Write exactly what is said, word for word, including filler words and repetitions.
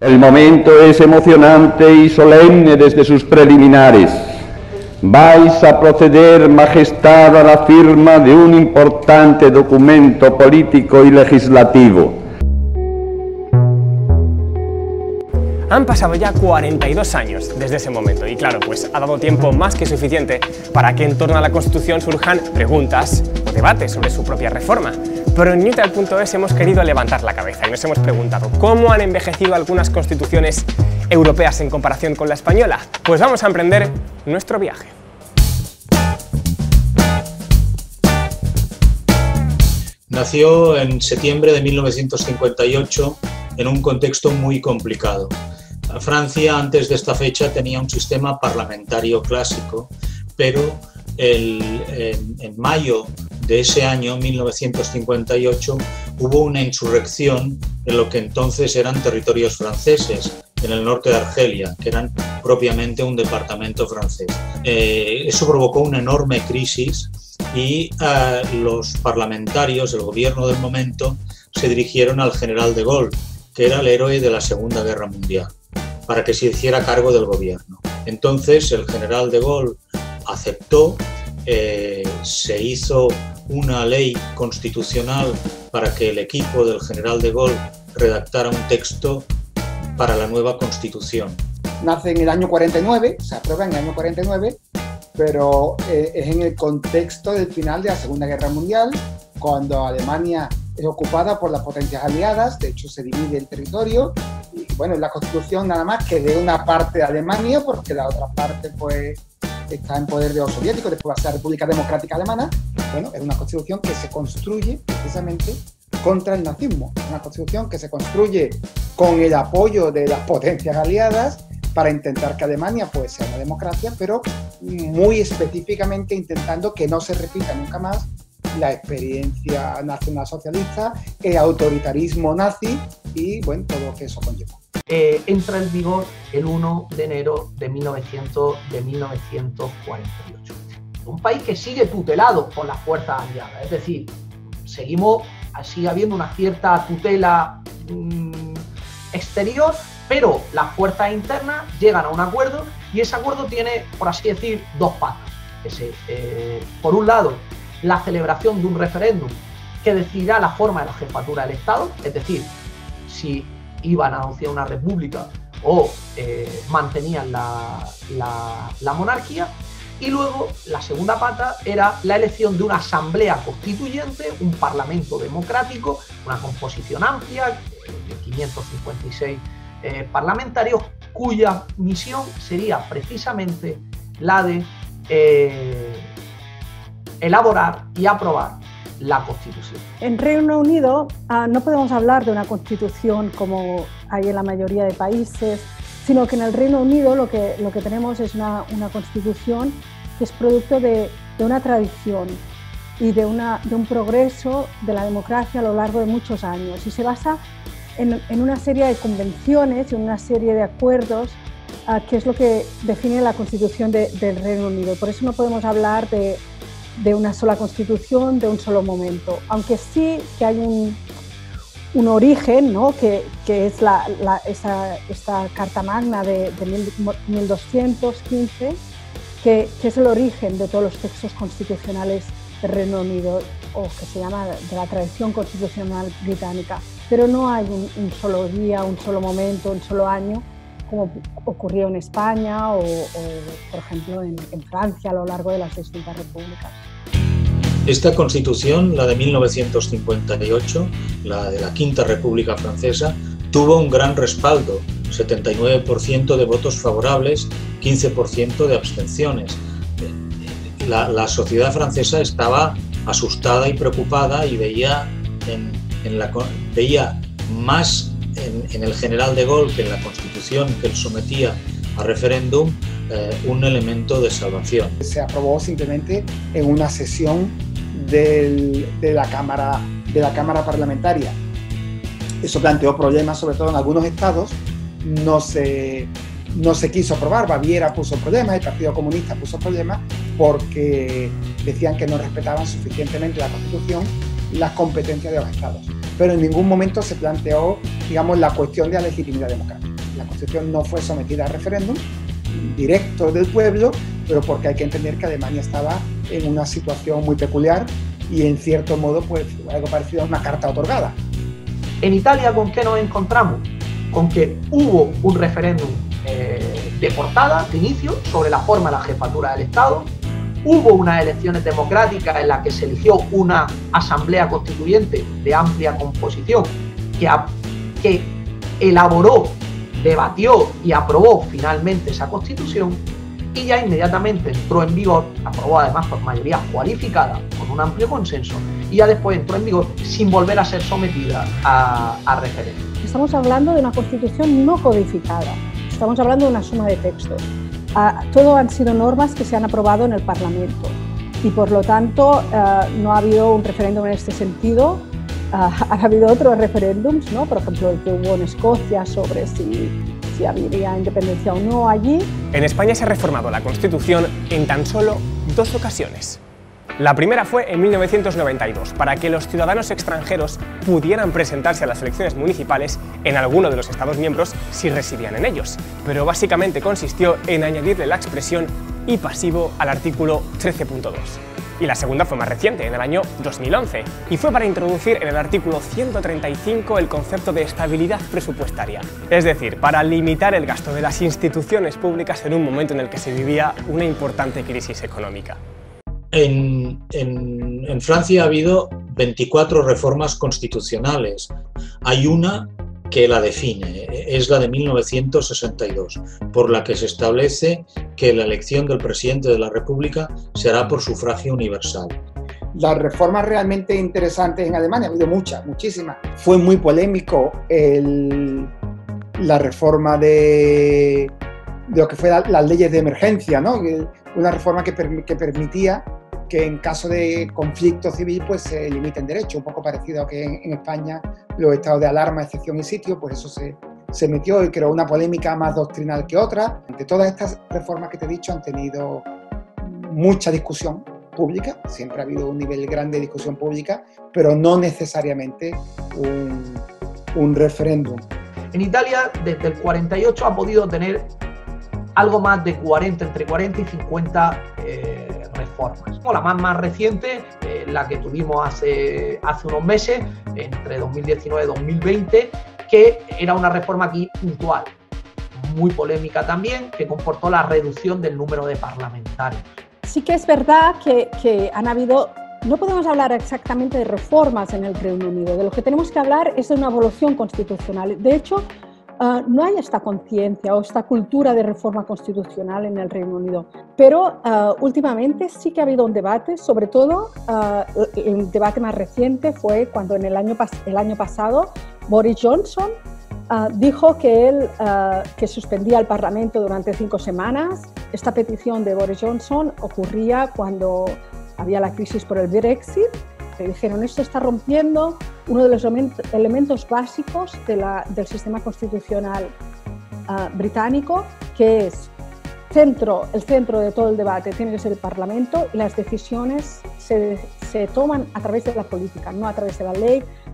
El momento es emocionante y solemne desde sus preliminares. Vais a proceder, Majestad, a la firma de un importante documento político y legislativo. Han pasado ya cuarenta y dos años desde ese momento y claro, pues ha dado tiempo más que suficiente para que en torno a la Constitución surjan preguntas o debates sobre su propia reforma. Pero en Neutral punto es hemos querido levantar la cabeza y nos hemos preguntado ¿cómo han envejecido algunas constituciones europeas en comparación con la española? Pues vamos a emprender nuestro viaje. Nació en septiembre de mil novecientos cincuenta y ocho en un contexto muy complicado. Francia antes de esta fecha tenía un sistema parlamentario clásico, pero el, en, en mayo de ese año, mil novecientos cincuenta y ocho, hubo una insurrección en lo que entonces eran territorios franceses, en el norte de Argelia, que eran propiamente un departamento francés. Eh, eso provocó una enorme crisis y eh, los parlamentarios, el gobierno del momento, se dirigieron al general de Gaulle, que era el héroe de la Segunda Guerra Mundial, para que se hiciera cargo del gobierno. Entonces el general de Gaulle aceptó, eh, se hizo una ley constitucional para que el equipo del general de Gaulle redactara un texto para la nueva Constitución. Nace en el año cuarenta y nueve, se aprueba en el año cuarenta y nueve, pero eh, es en el contexto del final de la Segunda Guerra Mundial, cuando Alemania es ocupada por las potencias aliadas, de hecho se divide el territorio, y bueno, la Constitución nada más que de una parte de Alemania, porque la otra parte pues está en poder de los soviéticos, después va a ser la República Democrática Alemana. Bueno, es una Constitución que se construye precisamente contra el nazismo, una Constitución que se construye con el apoyo de las potencias aliadas para intentar que Alemania pues sea una democracia, pero muy específicamente intentando que no se repita nunca más la experiencia nacionalsocialista, el autoritarismo nazi y bueno, todo lo que eso conlleva. Eh, entra en vigor el uno de enero de mil novecientos cuarenta y ocho. Un país que sigue tutelado por las fuerzas aliadas, es decir, seguimos, sigue habiendo una cierta tutela mmm, exterior, pero las fuerzas internas llegan a un acuerdo y ese acuerdo tiene, por así decir, dos patas. Ese, eh, por un lado, la celebración de un referéndum que decidirá la forma de la jefatura del Estado, es decir, si iban a anunciar una república o eh, mantenían la, la, la monarquía. Y luego la segunda pata era la elección de una asamblea constituyente, un parlamento democrático, una composición amplia de quinientos cincuenta y seis eh, parlamentarios, cuya misión sería precisamente la de eh, elaborar y aprobar la Constitución. En Reino Unido uh, no podemos hablar de una Constitución como hay en la mayoría de países, sino que en el Reino Unido lo que, lo que tenemos es una, una Constitución que es producto de, de una tradición y de, una, de un progreso de la democracia a lo largo de muchos años y se basa en, en una serie de convenciones y en una serie de acuerdos uh, que es lo que define la Constitución de, del Reino Unido. Por eso no podemos hablar de de una sola constitución, de un solo momento, aunque sí que hay un, un origen, ¿no? que, que es la, la, esa, esta Carta Magna de, de mil doscientos quince, que, que es el origen de todos los textos constitucionales del Reino Unido, o que se llama de la tradición constitucional británica, pero no hay un, un solo día, un solo momento, un solo año, como ocurrió en España o, o por ejemplo, en, en Francia a lo largo de las distintas repúblicas. Esta Constitución, la de mil novecientos cincuenta y ocho, la de la Quinta República Francesa, tuvo un gran respaldo, setenta y nueve por ciento de votos favorables, quince por ciento de abstenciones. La, la sociedad francesa estaba asustada y preocupada y veía, en, en la, veía más En, en el general de Gaulle que en la Constitución que él sometía a referéndum eh, un elemento de salvación. Se aprobó simplemente en una sesión del, de, la cámara, de la Cámara Parlamentaria. Eso planteó problemas, sobre todo en algunos estados. No se, no se quiso aprobar, Baviera puso problemas, el Partido Comunista puso problemas porque decían que no respetaban suficientemente la Constitución y las competencias de los estados. Pero en ningún momento se planteó, digamos, la cuestión de la legitimidad democrática. la Constitución no fue sometida a referéndum directo del pueblo, pero porque hay que entender que Alemania estaba en una situación muy peculiar y en cierto modo pues algo parecido a una carta otorgada. En Italia, ¿con qué nos encontramos? Con que hubo un referéndum eh, de portada, de inicio, sobre la forma de la jefatura del Estado. Hubo unas elecciones democráticas en las que se eligió una asamblea constituyente de amplia composición que, que elaboró, debatió y aprobó finalmente esa constitución, y ya inmediatamente entró en vigor, aprobó además por mayoría cualificada, con un amplio consenso, y ya después entró en vigor sin volver a ser sometida a, a referéndum. Estamos hablando de una constitución no codificada, estamos hablando de una suma de textos. Uh, todo han sido normas que se han aprobado en el Parlamento y por lo tanto uh, no ha habido un referéndum en este sentido. Uh, ha habido otros referéndums, ¿no? Por ejemplo el que hubo en Escocia sobre si, si habría independencia o no allí. En España se ha reformado la Constitución en tan solo dos ocasiones. La primera fue en mil novecientos noventa y dos, para que los ciudadanos extranjeros pudieran presentarse a las elecciones municipales en alguno de los Estados miembros si residían en ellos, pero básicamente consistió en añadirle la expresión y pasivo al artículo trece punto dos. Y la segunda fue más reciente, en el año dos mil once, y fue para introducir en el artículo ciento treinta y cinco el concepto de estabilidad presupuestaria, es decir, para limitar el gasto de las instituciones públicas en un momento en el que se vivía una importante crisis económica. En, en, en Francia ha habido veinticuatro reformas constitucionales. Hay una que la define, es la de mil novecientos sesenta y dos, por la que se establece que la elección del presidente de la República será por sufragio universal. Las reformas realmente interesantes en Alemania, ha habido muchas, muchísimas. Fue muy polémico el, la reforma de, de lo que fue la, las leyes de emergencia, ¿no? Una reforma que, per, que permitía que en caso de conflicto civil pues se limiten derechos, un poco parecido a que en, en España los estados de alarma, excepción y sitio, pues eso se, se metió y creó una polémica más doctrinal que otra. De todas estas reformas que te he dicho han tenido mucha discusión pública, siempre ha habido un nivel grande de discusión pública, pero no necesariamente un, un referéndum. En Italia, desde el cuarenta y ocho ha podido tener algo más de cuarenta, entre cuarenta y cincuenta eh, reformas. La más, más reciente, eh, la que tuvimos hace, hace unos meses, entre dos mil diecinueve y dos mil veinte, que era una reforma aquí puntual, muy polémica también, que comportó la reducción del número de parlamentarios. Sí que es verdad que, que han habido, no podemos hablar exactamente de reformas en el Reino Unido, de lo que tenemos que hablar es de una evolución constitucional. De hecho, uh, no hay esta conciencia o esta cultura de reforma constitucional en el Reino Unido, pero uh, últimamente sí que ha habido un debate, sobre todo uh, el debate más reciente fue cuando en el año, el año pasado Boris Johnson Uh, dijo que él uh, que suspendía el Parlamento durante cinco semanas. Esta petición de Boris Johnson ocurría cuando había la crisis por el Brexit. Le dijeron, esto está rompiendo uno de los elementos básicos de la, del sistema constitucional uh, británico, que es centro, el centro de todo el debate tiene que ser el Parlamento y las decisiones se, se toman a través de la política, no a través de la ley,